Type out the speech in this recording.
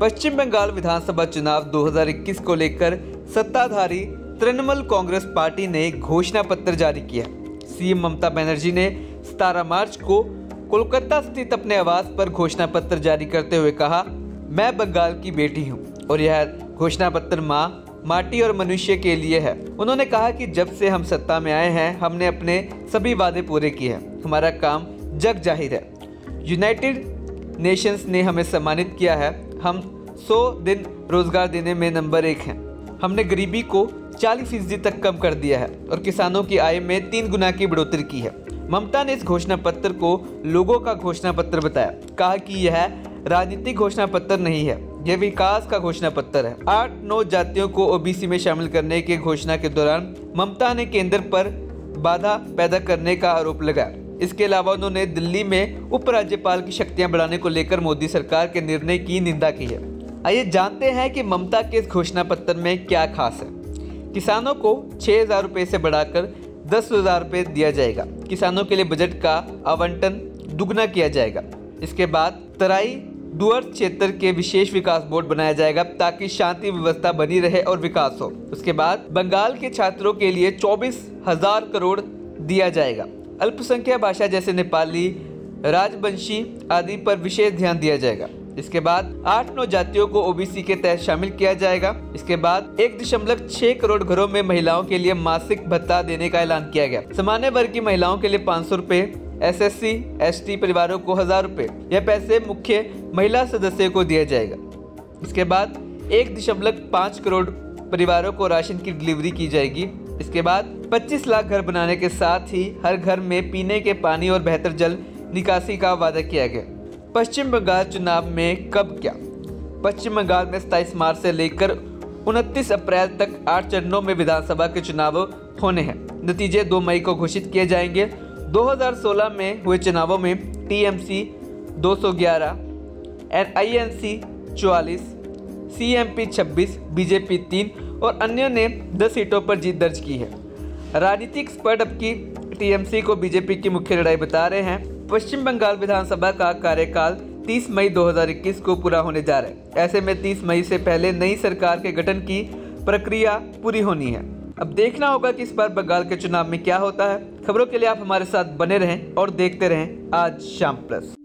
पश्चिम बंगाल विधानसभा चुनाव 2021 को लेकर सत्ताधारी तृणमूल कांग्रेस पार्टी ने घोषणा पत्र जारी किया। सीएम ममता बनर्जी ने 17 मार्च को कोलकाता स्थित अपने आवास पर घोषणा पत्र जारी करते हुए कहा, मैं बंगाल की बेटी हूं और यह घोषणा पत्र माँ, माटी और मनुष्य के लिए है। उन्होंने कहा कि जब से हम सत्ता में आए हैं हमने अपने सभी वादे पूरे किए हैं। हमारा काम जग जाहिर है। यूनाइटेड नेशंस ने हमें सम्मानित किया है। हम 100 दिन रोजगार देने में नंबर 1 हैं। हमने गरीबी को 40% तक कम कर दिया है और किसानों की आय में 3 गुना की बढ़ोतरी की है। ममता ने इस घोषणा पत्र को लोगों का घोषणा पत्र बताया। कहा कि यह राजनीतिक घोषणा पत्र नहीं है, यह विकास का घोषणा पत्र है। 8-9 जातियों को ओबीसी में शामिल करने की घोषणा के दौरान ममता ने केंद्र पर बाधा पैदा करने का आरोप लगाया। इसके अलावा उन्होंने दिल्ली में उपराज्यपाल की शक्तियां बढ़ाने को लेकर मोदी सरकार के निर्णय की निंदा की है। आइए जानते हैं कि ममता के इस घोषणा पत्र में क्या खास है। किसानों को 6,000 रुपये से बढ़ाकर 10,000 रुपये दिया जाएगा। किसानों के लिए बजट का आवंटन दुगना किया जाएगा। इसके बाद तराई दूरस्थ क्षेत्र के विशेष विकास बोर्ड बनाया जाएगा ताकि शांति व्यवस्था बनी रहे और विकास हो। उसके बाद बंगाल के छात्रों के लिए 24,000 करोड़ दिया जाएगा। अल्पसंख्यक भाषा जैसे नेपाली, राजवंशी आदि पर विशेष ध्यान दिया जाएगा। इसके बाद 8-9 जातियों को ओबीसी के तहत शामिल किया जाएगा। इसके बाद 1.6 करोड़ घरों में महिलाओं के लिए मासिक भत्ता देने का ऐलान किया गया। सामान्य वर्ग की महिलाओं के लिए 500 रुपए, SSC, ST परिवारों को 1,000 रुपए। यह पैसे मुख्य महिला सदस्य को दिया जाएगा। इसके बाद 1.5 करोड़ परिवारों को राशन की डिलीवरी की जाएगी। इसके बाद 25 लाख घर बनाने के साथ ही हर घर में पीने के पानी और बेहतर जल निकासी का वादा किया गया। पश्चिम बंगाल चुनाव में कब क्या? पश्चिम बंगाल में 27 मार्च से लेकर 29 अप्रैल तक 8 चरणों में विधानसभा के चुनाव होने हैं। नतीजे 2 मई को घोषित किए जाएंगे। 2016 में हुए चुनावों में TMC 211, INC 44, CMP 26, BJP 3 और अन्य ने 10 सीटों पर जीत दर्ज की है। राजनीतिक एक्सपर्ट अब की TMC को बीजेपी की मुख्य लड़ाई बता रहे हैं। पश्चिम बंगाल विधानसभा का कार्यकाल 30 मई 2021 को पूरा होने जा रहा है। ऐसे में 30 मई से पहले नई सरकार के गठन की प्रक्रिया पूरी होनी है। अब देखना होगा कि इस बार बंगाल के चुनाव में क्या होता है। खबरों के लिए आप हमारे साथ बने रहें और देखते रहें आज शाम प्लस।